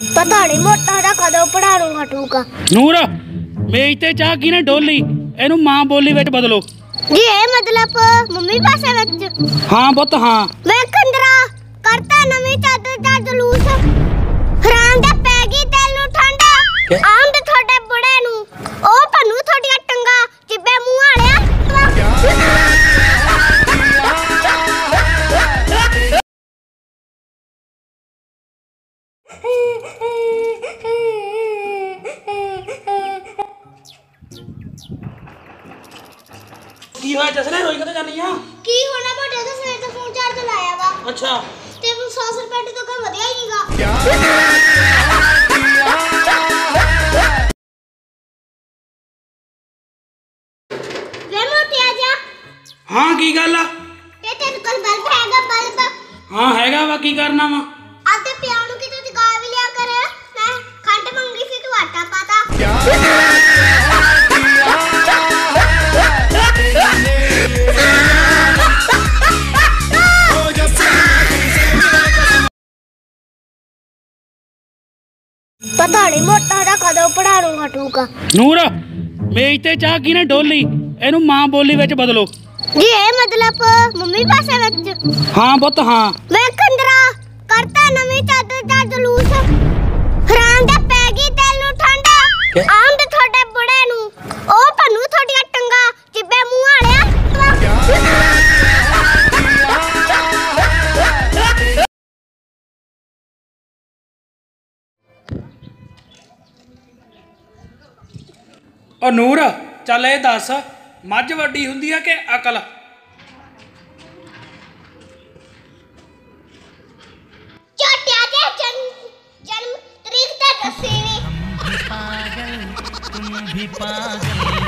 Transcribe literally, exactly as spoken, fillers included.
पता नहीं मोटा दा कदों पढ़ाणों हटूगा। ਨੂਰ ਮੇਜ਼ ਤੇ ਚਾਹ ਕਿਨੇ ਡੋਲੀ ਇਹਨੂੰ ਮਾਂ ਬੋਲੀ ਵਿੱਚ ਬਦਲੋ। जी ये मतलब मम्मी पासे विच हाँ पुੱਤ हाँ वे कंदरा करता नवी चादर दा जलूस हराम दा पै गई दिल नू ठंडा आम ते थोड़े बुढ़े नू ओ भन्नू थोड़ियां टंगा चिब्बे मुंह वालिया। की होया जसने रोई कदे जानी आ की होना बड़े तो सवेर तो फोन चार्ज लाया वा। अच्छा ते सौ रुपए तो कोई वधिया ही नहींगा। वे मोटिया जा हाँ की गल आ ते तेरे कोल बल्ब हैगा बल्ब हाँ हैगा वा की करना वा आते प्यार नु की तू जगा भी लिया कर मैं खंड मंगी सी तू आटा पाता। पता नहीं मोटा दा कदों पढ़ाणों हटूगा। ਨੂਰ ਮੇਜ਼ ਤੇ ਚਾਹ ਕਿਨੇ ਡੋਲੀ ਇਹਨੂੰ ਮਾਂ ਬੋਲੀ ਵਿੱਚ ਬਦਲੋ। जी ये मतलब मम्मी पासे विच हाँ पुੱਤ हाँ वे कंदरा करता नवी चादर दा जलूस हराम दा पै गई दिल नू ठंडा आम ते थोड़े बुढ़े नू ओ भन्नू थोड़ियां टंगा चिब्बे मुंह वालिया। ਉਹ ਨੂਰ ਚੱਲ ਇਹ ਦੱਸ ਮੱਝ ਵੱਡੀ ਹੁੰਦੀ ਆ ਕਿ ਅਕਲ। छोटिया दे जन्म जन्म तारीख ते दसी नी पागल तुम भी पागल